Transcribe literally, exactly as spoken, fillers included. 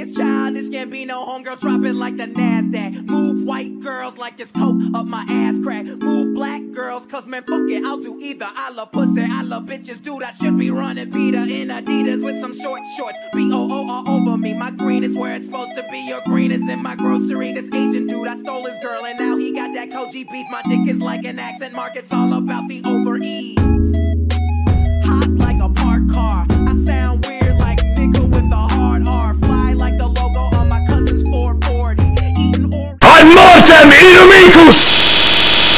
it's childish, can't be no homegirl, drop it like the NASDAQ. Move white girls like this coke up my ass crack. Move black girls, cause man, fuck it, I'll do either. I love pussy, I love bitches, dude, I should be running Peter in Adidas with some short shorts. B O O all over me, my green is where it's supposed to be. Your green is in my grocery. This Asian dude, I stole his girl, and now he got that Koji beef. My dick is like an accent mark, it's all about the over ease. Hot like a parked car, I sound weird like nigga with a hard R. Fly like the logo on my cousin's four forty. Eating or Ad mortem illumicus!